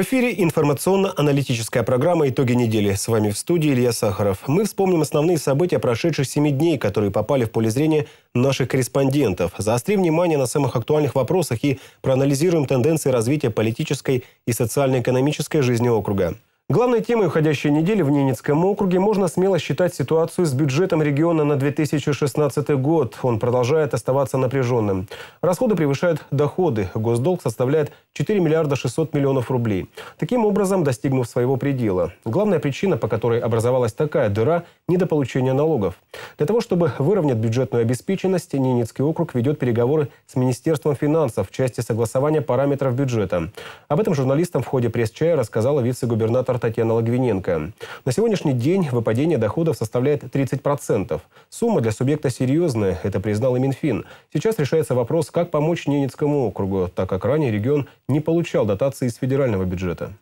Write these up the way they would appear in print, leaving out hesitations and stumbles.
В эфире информационно-аналитическая программа «Итоги недели». С вами в студии Илья Сахаров. Мы вспомним основные события прошедших 7 дней, которые попали в поле зрения наших корреспондентов. Заострим внимание на самых актуальных вопросах и проанализируем тенденции развития политической и социально-экономической жизни округа. Главной темой уходящей недели в Ненецком округе можно смело считать ситуацию с бюджетом региона на 2016 год. Он продолжает оставаться напряженным. Расходы превышают доходы. Госдолг составляет 4 миллиарда 600 миллионов рублей. Таким образом, достигнув своего предела. Главная причина, по которой образовалась такая дыра – недополучение налогов. Для того, чтобы выровнять бюджетную обеспеченность, Ненецкий округ ведет переговоры с Министерством финансов в части согласования параметров бюджета. Об этом журналистам в ходе пресс-чая рассказала вице-губернатор Татьяна Логвиненко. На сегодняшний день выпадение доходов составляет 30%. Сумма для субъекта серьезная, это признал и Минфин. Сейчас решается вопрос, как помочь Ненецкому округу, так как ранее регион не получал дотации из федерального бюджета.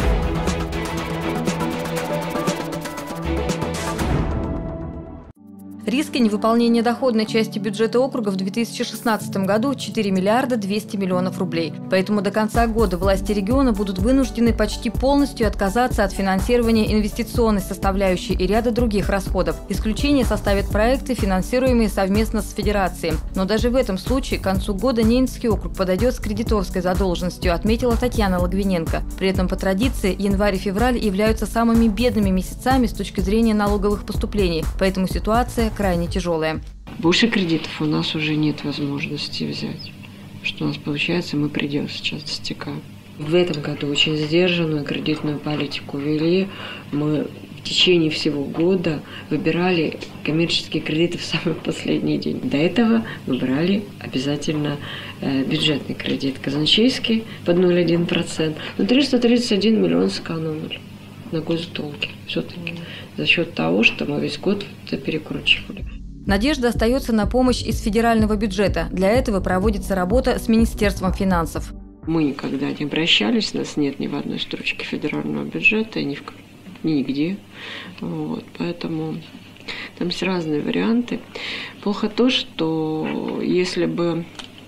Риски невыполнения доходной части бюджета округа в 2016 году – 4 миллиарда 200 миллионов рублей. Поэтому до конца года власти региона будут вынуждены почти полностью отказаться от финансирования инвестиционной составляющей и ряда других расходов. Исключение составят проекты, финансируемые совместно с Федерацией. Но даже в этом случае к концу года Ненецкий округ подойдет с кредиторской задолженностью, отметила Татьяна Логвиненко. При этом по традиции январь и февраль являются самыми бедными месяцами с точки зрения налоговых поступлений. Поэтому ситуация крайне тяжелая. Больше кредитов у нас уже нет возможности взять. Что у нас получается, мы предел сейчас достигаем. В этом году очень сдержанную кредитную политику вели. Мы в течение всего года выбирали коммерческие кредиты в самый последний день. До этого выбирали обязательно бюджетный кредит казначейский под 0,1%. Но 331 миллион сэкономили на госдолге все-таки за счет того, что мы весь год это перекручивали. Надежда остается на помощь из федерального бюджета. Для этого проводится работа с Министерством финансов. Мы никогда не обращались, у нас нет ни в одной строчке федерального бюджета, нигде. Вот, поэтому там есть разные варианты. Плохо то, что если бы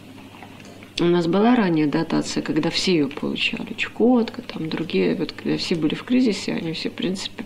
у нас была ранее дотация, когда все ее получали, Чукотка, там другие, вот когда все были в кризисе, они все, в принципе,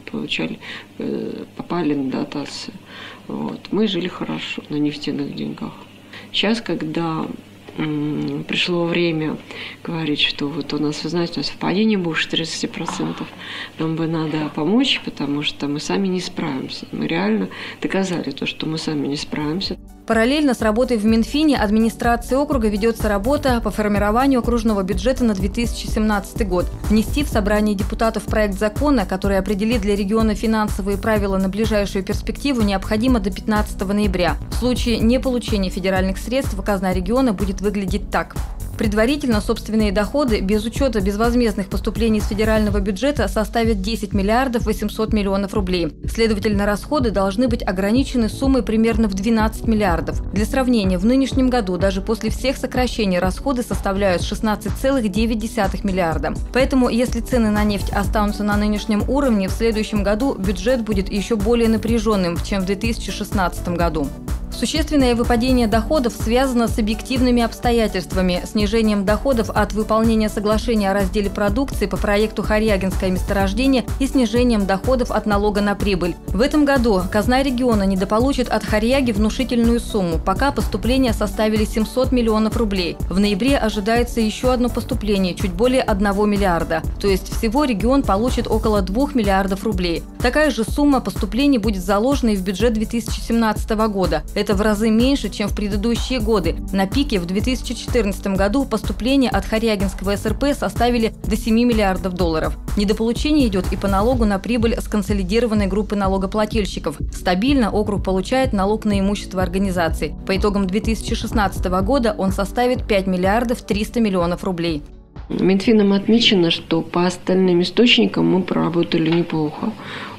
попали на дотацию. Вот. Мы жили хорошо на нефтяных деньгах. Сейчас, когда пришло время говорить, что вот у нас, вы знаете, у нас падение больше 30%, нам бы надо помочь, потому что мы сами не справимся. Мы реально доказали то, что мы сами не справимся. Параллельно с работой в Минфине администрации округа ведется работа по формированию окружного бюджета на 2017 год. Внести в собрание депутатов проект закона, который определит для региона финансовые правила на ближайшую перспективу, необходимо до 15 ноября. В случае неполучения федеральных средств казна региона будет выглядеть так. Предварительно собственные доходы без учета безвозмездных поступлений из федерального бюджета составят 10 миллиардов 800 миллионов рублей. Следовательно, расходы должны быть ограничены суммой примерно в 12 миллиардов. Для сравнения, в нынешнем году даже после всех сокращений расходы составляют 16,9 миллиарда. Поэтому, если цены на нефть останутся на нынешнем уровне, в следующем году бюджет будет еще более напряженным, чем в 2016 году. Существенное выпадение доходов связано с объективными обстоятельствами, снижением доходов от выполнения соглашения о разделе продукции по проекту «Харьягинское месторождение» и снижением доходов от налога на прибыль. В этом году казна региона недополучит от Харьяги внушительную сумму, пока поступления составили 700 миллионов рублей. В ноябре ожидается еще одно поступление, чуть более 1 миллиарда. То есть всего регион получит около 2 миллиардов рублей. Такая же сумма поступлений будет заложена и в бюджет 2017 года. Это в разы меньше, чем в предыдущие годы. На пике в 2014 году поступления от Харьягинского СРП составили до 7 миллиардов долларов. Недополучение идет и по налогу на прибыль с консолидированной группы налогоплательщиков. Стабильно округ получает налог на имущество организаций. По итогам 2016 года он составит 5 миллиардов 300 миллионов рублей. Минфином отмечено, что по остальным источникам мы проработали неплохо.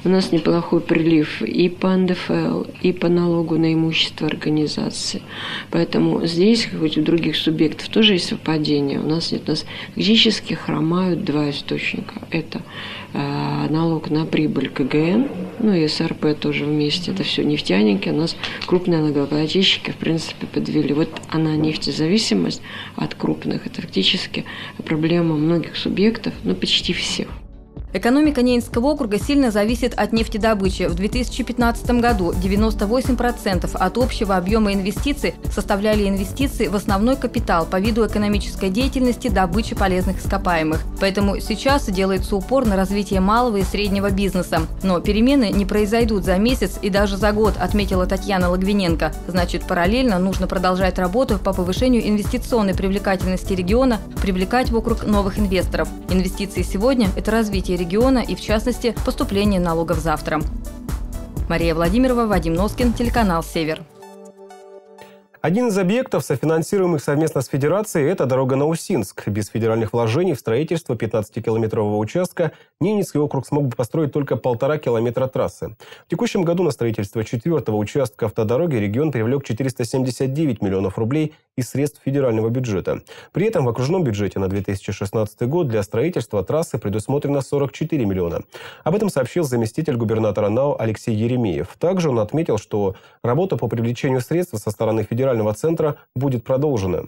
У нас неплохой прилив и по НДФЛ, и по налогу на имущество организации. Поэтому здесь, хоть у других субъектов тоже есть совпадение, у нас нет. У нас фактически хромают два источника. Это налог на прибыль КГН, ну и СРП тоже вместе. Это все нефтяники. У нас крупные налогоплательщики, в принципе, подвели. Вот она, нефтезависимость от крупных. Это фактически проблема многих субъектов, ну почти всех. Экономика Ненецкого округа сильно зависит от нефтедобычи. В 2015 году 98% от общего объема инвестиций составляли инвестиции в основной капитал по виду экономической деятельности добычи полезных ископаемых. Поэтому сейчас делается упор на развитие малого и среднего бизнеса. Но перемены не произойдут за месяц и даже за год, отметила Татьяна Логвиненко. Значит, параллельно нужно продолжать работу по повышению инвестиционной привлекательности региона, привлекать в округ новых инвесторов. Инвестиции сегодня – это развитие региона и, в частности, поступление налогов завтра. Мария Владимирова, Вадим Носкин, телеканал «Север». Один из объектов, софинансируемых совместно с Федерацией, это дорога на Усинск. Без федеральных вложений в строительство 15-километрового участка Ненецкий округ смог бы построить только 1,5 километра трассы. В текущем году на строительство 4-го участка автодороги регион привлек 479 миллионов рублей из средств федерального бюджета. При этом в окружном бюджете на 2016 год для строительства трассы предусмотрено 44 миллиона. Об этом сообщил заместитель губернатора НАО Алексей Еремеев. Также он отметил, что работа по привлечению средств со стороны федерального центра будет продолжена.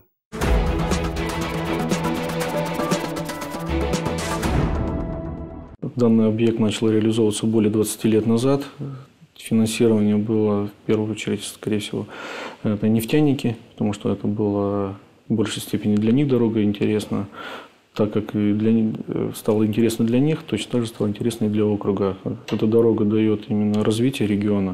Данный объект начал реализовываться более 20 лет назад. Финансирование было, в первую очередь, скорее всего, это нефтяники, потому что это было в большей степени для них дорога интересна. Так как и стало интересно для них, точно так же стало интересно и для округа. Эта дорога дает именно развитие региона.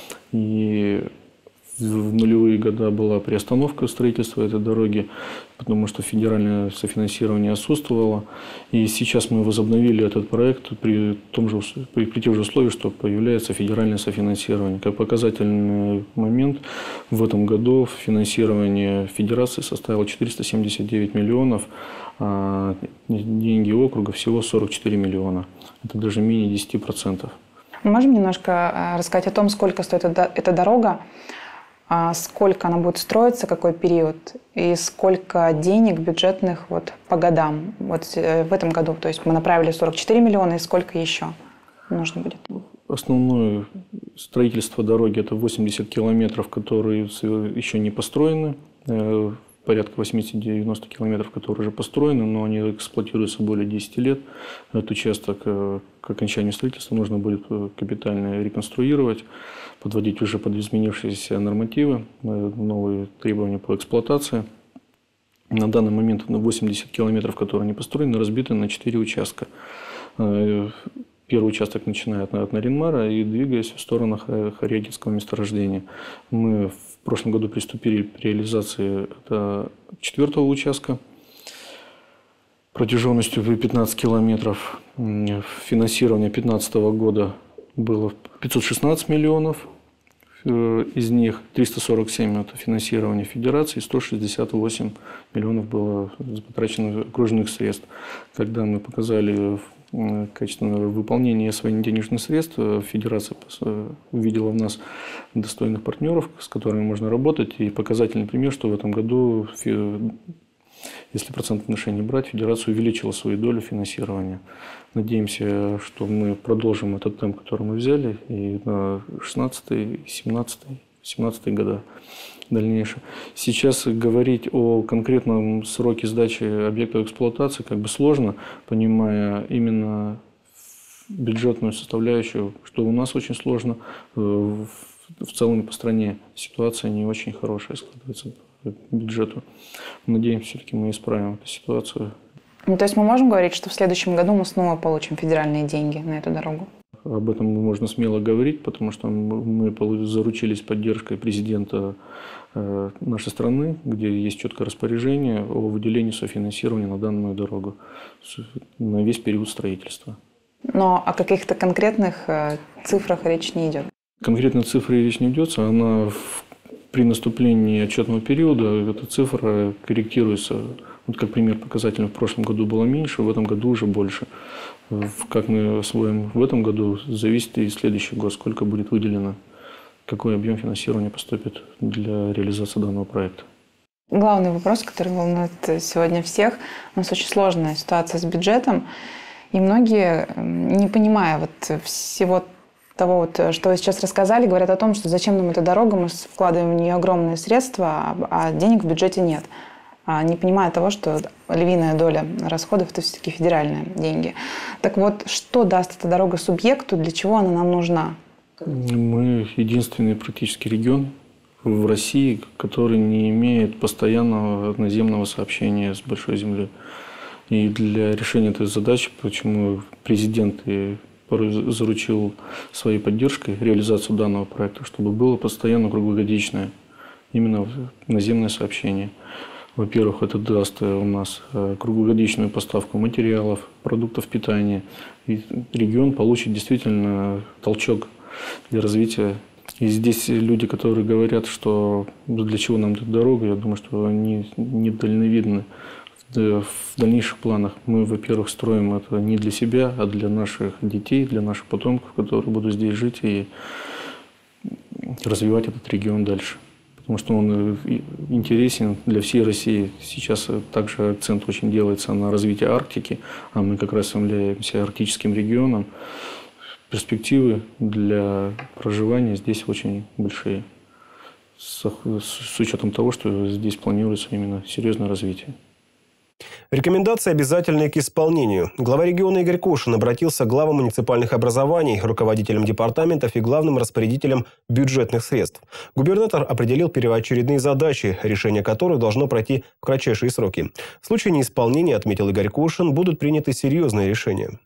И в нулевые годы была приостановка строительства этой дороги, потому что федеральное софинансирование отсутствовало. И сейчас мы возобновили этот проект при тех же условиях, что появляется федеральное софинансирование. Как показательный момент, в этом году финансирование федерации составило 479 миллионов, а деньги округа всего 44 миллиона. Это даже менее 10%. Можем немножко рассказать о том, сколько стоит эта дорога? Сколько она будет строиться, какой период, и сколько денег бюджетных по годам в этом году. То есть мы направили 44 миллиона, и сколько еще нужно будет? Основное строительство дороги – это 80 километров, которые еще не построены. Порядка 80-90 километров, которые уже построены, но они эксплуатируются более 10 лет. Этот участок к окончанию строительства нужно будет капитально реконструировать, подводить уже под изменившиеся нормативы, новые требования по эксплуатации. На данный момент 80 километров, которые не построены, разбиты на 4 участка. Первый участок начинает от Наринмара и двигаясь в сторону Харягинского месторождения. Мы в прошлом году приступили к реализации 4-го участка протяженностью 15 километров. Финансирование 2015 года было 516 миллионов. Из них 347 – это финансирование федерации, 168 миллионов было потрачено окружных средств. Когда мы показали качественное выполнение своих денежных средств, федерация увидела в нас достойных партнеров, с которыми можно работать. И показательный пример, что в этом году, если процентное отношение брать, федерация увеличила свою долю финансирования. Надеемся, что мы продолжим этот темп, который мы взяли, и на 16-й, 17-й года дальнейшем. Сейчас говорить о конкретном сроке сдачи объекта эксплуатации сложно, понимая именно бюджетную составляющую, что у нас очень сложно. В целом по стране ситуация не очень хорошая складывается по бюджету. Надеемся, все-таки мы исправим эту ситуацию. То есть мы можем говорить, что в следующем году мы снова получим федеральные деньги на эту дорогу? Об этом можно смело говорить, потому что мы заручились поддержкой президента нашей страны, где есть четкое распоряжение о выделении софинансирования на данную дорогу на весь период строительства. Но о каких-то конкретных цифрах речь не идет? Конкретной цифры речь не идет. При наступлении отчетного периода эта цифра корректируется Вот как пример показательный, в прошлом году было меньше, в этом году уже больше. Как мы освоим в этом году, зависит и следующий год, сколько будет выделено, какой объем финансирования поступит для реализации данного проекта. Главный вопрос, который волнует сегодня всех, у нас очень сложная ситуация с бюджетом, и многие, не понимая вот всего того, вот, что вы сейчас рассказали, говорят о том, что зачем нам эта дорога, мы вкладываем в нее огромные средства, а денег в бюджете нет. Не понимая того, что львиная доля расходов – это все-таки федеральные деньги. Так вот, что даст эта дорога субъекту, для чего она нам нужна? Мы единственный практически регион в России, который не имеет постоянного наземного сообщения с Большой Землей. И для решения этой задачи, почему президент и заручил своей поддержкой реализацию данного проекта, чтобы было постоянно круглогодичное именно наземное сообщение. Во-первых, это даст у нас круглогодичную поставку материалов, продуктов питания. И регион получит действительно толчок для развития. И здесь люди, которые говорят, что для чего нам эта дорога, я думаю, что они недальновидны в дальнейших планах. Мы, во-первых, строим это не для себя, а для наших детей, для наших потомков, которые будут здесь жить и развивать этот регион дальше. Потому что он интересен для всей России. Сейчас также акцент очень делается на развитие Арктики, а мы как раз являемся арктическим регионом. Перспективы для проживания здесь очень большие, с учетом того, что здесь планируется именно серьезное развитие. Рекомендации обязательны к исполнению. Глава региона Игорь Кошин обратился к главам муниципальных образований, руководителям департаментов и главным распорядителям бюджетных средств. Губернатор определил первоочередные задачи, решение которых должно пройти в кратчайшие сроки. В случае неисполнения, отметил Игорь Кошин, будут приняты серьезные решения.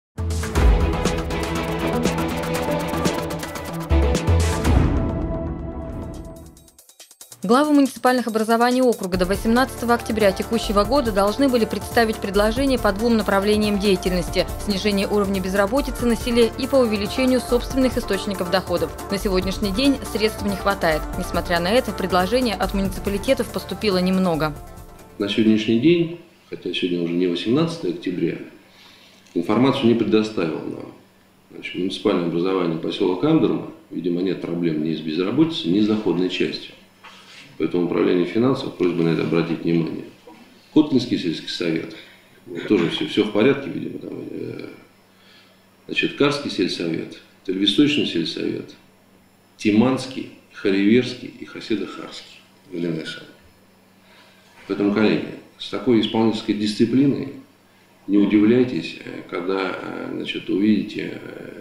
Главы муниципальных образований округа до 18 октября текущего года должны были представить предложения по двум направлениям деятельности – снижение уровня безработицы на селе и по увеличению собственных источников доходов. На сегодняшний день средств не хватает. Несмотря на это, предложений от муниципалитетов поступило немного. На сегодняшний день, хотя сегодня уже не 18 октября, информацию не предоставил нам. Значит, муниципальное образование поселок Амдерма, видимо, нет проблем ни с безработицей, ни с доходной частью. Поэтому управление финансов просьба на это обратить внимание. Котлинский сельский совет, тоже все в порядке, видимо. Там, значит, Карский сельсовет, Тельвисточный сельсовет, Тиманский, Хариверский и Хаседо-Харский. Поэтому, коллеги, с такой исполнительской дисциплиной не удивляйтесь, когда, значит, увидите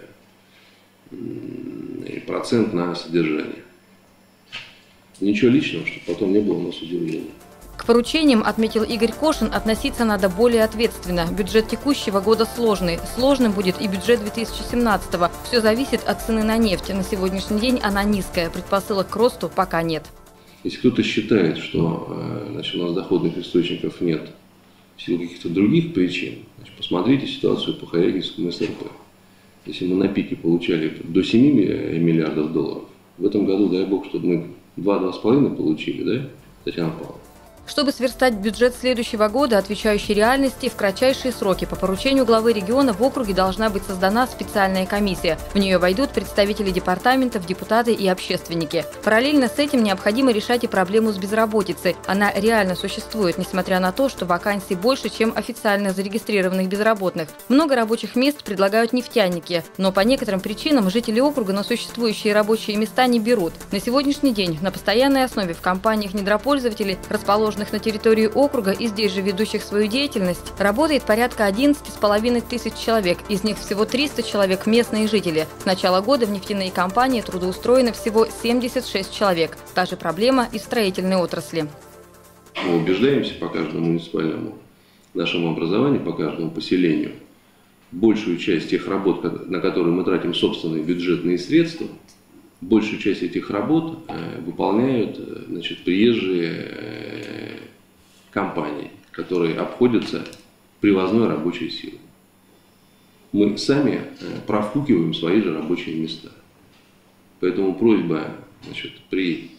процент на содержание. Ничего личного, чтобы потом не было у нас удивления. К поручениям, отметил Игорь Кошин, относиться надо более ответственно. Бюджет текущего года сложный. Сложным будет и бюджет 2017-го. Все зависит от цены на нефть. На сегодняшний день она низкая. Предпосылок к росту пока нет. Если кто-то считает, что значит, у нас доходных источников нет в силу каких-то других причин, значит, посмотрите ситуацию по Харягинскому СРП. Если мы на пике получали до 7 миллиардов долларов, в этом году, дай бог, чтобы мы 2-2,5 получили, да, Татьяна Павловна? Чтобы сверстать бюджет следующего года, отвечающий реальности, в кратчайшие сроки по поручению главы региона в округе должна быть создана специальная комиссия. В нее войдут представители департаментов, депутаты и общественники. Параллельно с этим необходимо решать и проблему с безработицей. Она реально существует, несмотря на то, что вакансий больше, чем официально зарегистрированных безработных. Много рабочих мест предлагают нефтяники, но по некоторым причинам жители округа на существующие рабочие места не берут. На сегодняшний день на постоянной основе в компаниях недропользователей, расположенных на территории округа и здесь же ведущих свою деятельность, работает порядка 11,5 тысяч человек. Из них всего 300 человек – местные жители. С начала года в нефтяные компании трудоустроено всего 76 человек. Та же проблема и в строительной отрасли. Мы убеждаемся по каждому муниципальному нашему образованию, по каждому поселению. Большую часть тех работ, на которые мы тратим собственные бюджетные средства, большую часть этих работ выполняют, значит, приезжие компании, которые обходятся привозной рабочей силой. Мы сами профукиваем свои же рабочие места. Поэтому просьба, значит, при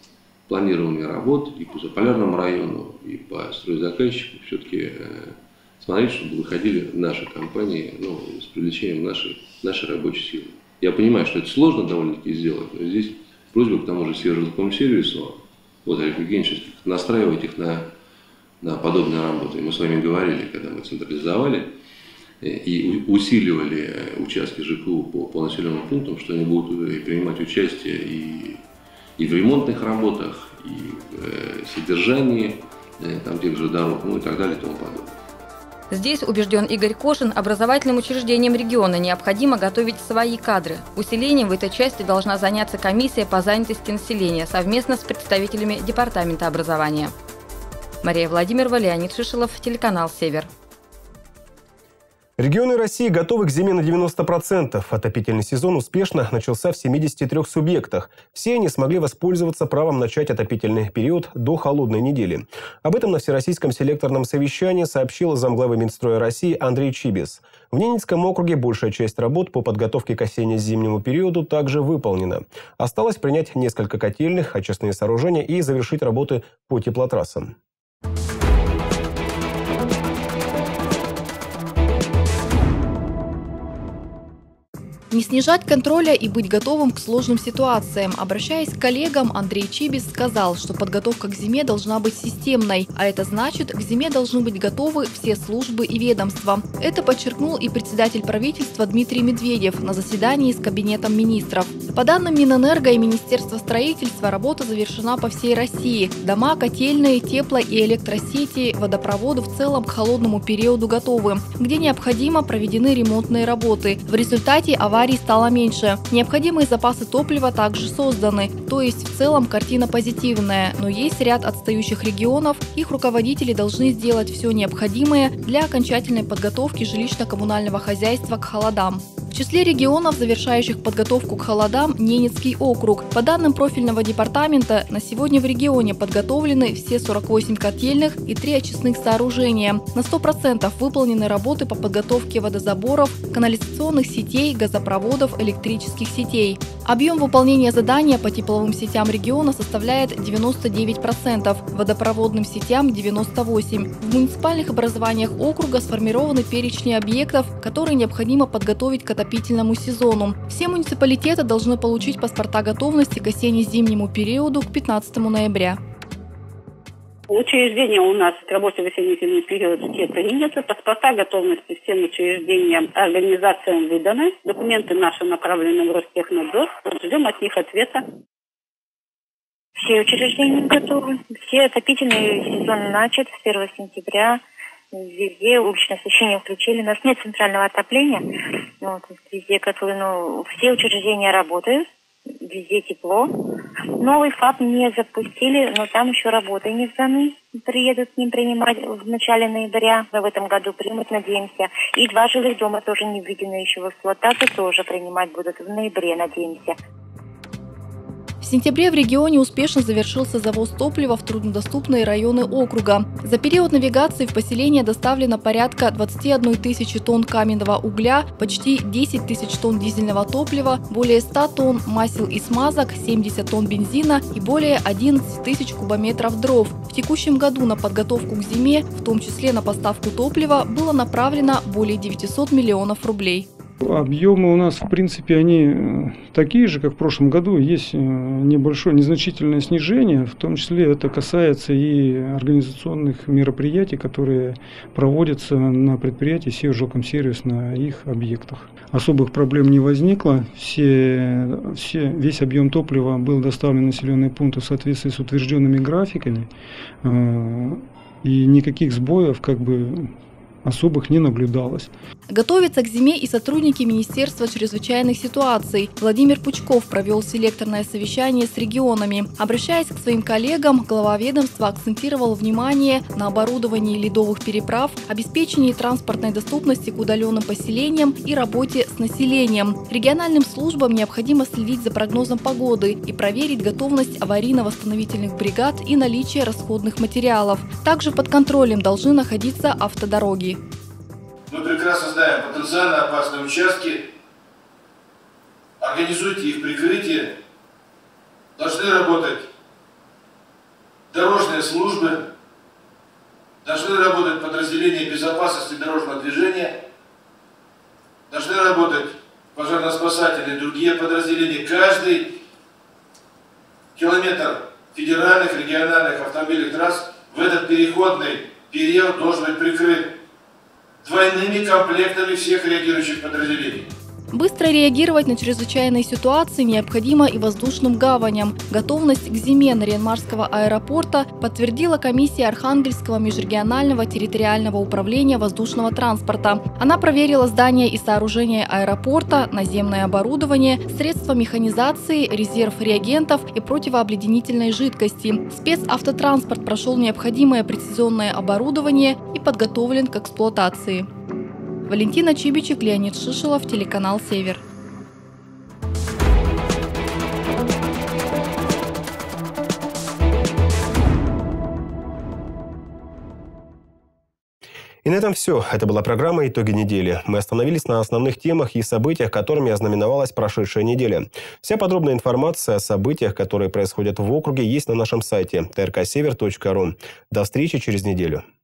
планирования работ и по Заполярному району, и по стройзаказчику все-таки смотреть, чтобы выходили наши компании с привлечением нашей рабочей силы. Я понимаю, что это сложно довольно-таки сделать, но здесь просьба к тому же Северо-Телеком-сервису, Олег Евгеньевич, настраивать их на подобные работы. И мы с вами говорили, когда мы централизовали и усиливали участки ЖКУ по населенным пунктам, что они будут принимать участие и в ремонтных работах, и в содержании тех же дорог, и так далее и тому подобное. Здесь, убежден Игорь Кошин, образовательным учреждениям региона необходимо готовить свои кадры. Усилением в этой части должна заняться комиссия по занятости населения совместно с представителями Департамента образования. Мария Владимирова, Леонид Шишелов, телеканал «Север». Регионы России готовы к зиме на 90%. Отопительный сезон успешно начался в 73 субъектах. Все они смогли воспользоваться правом начать отопительный период до холодной недели. Об этом на Всероссийском селекторном совещании сообщил замглавы Минстроя России Андрей Чибис. В Ненецком округе большая часть работ по подготовке к осенне-зимнему периоду также выполнена. Осталось принять несколько котельных, очистные сооружения и завершить работы по теплотрассам. Не снижать контроля и быть готовым к сложным ситуациям. Обращаясь к коллегам, Андрей Чибис сказал, что подготовка к зиме должна быть системной, а это значит, к зиме должны быть готовы все службы и ведомства. Это подчеркнул и председатель правительства Дмитрий Медведев на заседании с Кабинетом министров. По данным Минэнерго и Министерства строительства, работа завершена по всей России. Дома, котельные, тепло- и электросети, водопроводы в целом к холодному периоду готовы. Где необходимо, проведены ремонтные работы. В результате аварий стало меньше. Необходимые запасы топлива также созданы. То есть в целом картина позитивная. Но есть ряд отстающих регионов. Их руководители должны сделать все необходимое для окончательной подготовки жилищно-коммунального хозяйства к холодам. В числе регионов, завершающих подготовку к холодам, Ненецкий округ. По данным профильного департамента, на сегодня в регионе подготовлены все 48 котельных и 3 очистных сооружения. На 100% выполнены работы по подготовке водозаборов, канализационных сетей, газопроводов, электрических сетей. Объем выполнения задания по тепловым сетям региона составляет 99%, водопроводным сетям – 98%. В муниципальных образованиях округа сформированы перечни объектов, которые необходимо подготовить к отопительному сезону. Все муниципалитеты должны получить паспорта готовности к осенне-зимнему периоду к 15 ноября. Учреждения у нас к работе в осенне-зимний период все приняты, паспорта готовности всем учреждениям, организациям выданы, документы наши направлены в Ростехнадзор, ждем от них ответа. Все учреждения готовы, все отопительный сезон начат с 1 сентября. Везде уличное освещение включили. У нас нет центрального отопления. Везде готовы, все учреждения работают. Везде тепло. Новый ФАП не запустили, но там еще работы не сданы. Приедут к ним принимать в начале ноября. В этом году примут, надеемся. И 2 жилых дома тоже не введены еще в эксплуатацию, тоже принимать будут в ноябре, надеемся. В сентябре в регионе успешно завершился завоз топлива в труднодоступные районы округа. За период навигации в поселение доставлено порядка 21 тысячи тонн каменного угля, почти 10 тысяч тонн дизельного топлива, более 100 тонн масел и смазок, 70 тонн бензина и более 11 тысяч кубометров дров. В текущем году на подготовку к зиме, в том числе на поставку топлива, было направлено более 900 миллионов рублей. Объемы у нас, в принципе, они такие же, как в прошлом году. Есть незначительное снижение, в том числе это касается и организационных мероприятий, которые проводятся на предприятии Севержилкомсервис на их объектах. Особых проблем не возникло. Весь объем топлива был доставлен в населенные пункты в соответствии с утвержденными графиками. И никаких сбоев особых не наблюдалось. Готовятся к зиме и сотрудники Министерства чрезвычайных ситуаций. Владимир Пучков провел селекторное совещание с регионами. Обращаясь к своим коллегам, глава ведомства акцентировал внимание на оборудовании ледовых переправ, обеспечении транспортной доступности к удаленным поселениям и работе с населением. Региональным службам необходимо следить за прогнозом погоды и проверить готовность аварийно-восстановительных бригад и наличие расходных материалов. Также под контролем должны находиться автодороги. Мы прекрасно знаем потенциально опасные участки. Организуйте их прикрытие. Должны работать дорожные службы, должны работать подразделения безопасности дорожного движения, должны работать пожарно-спасательные и другие подразделения. Каждый километр федеральных, региональных автомобильных трасс в этот переходный период должен быть прикрыт двойными комплектами всех реагирующих подразделений. Быстро реагировать на чрезвычайные ситуации необходимо и воздушным гаваням. Готовность к зиме Нарьян-Марского аэропорта подтвердила комиссия Архангельского межрегионального территориального управления воздушного транспорта. Она проверила здания и сооружения аэропорта, наземное оборудование, средства механизации, резерв реагентов и противообледенительной жидкости. Спецавтотранспорт прошел необходимое прецизионное оборудование и подготовлен к эксплуатации. Валентина Чибичек, Леонид Шишелов, телеканал «Север». И на этом все. Это была программа «Итоги недели». Мы остановились на основных темах и событиях, которыми ознаменовалась прошедшая неделя. Вся подробная информация о событиях, которые происходят в округе, есть на нашем сайте trksеver.ru. До встречи через неделю.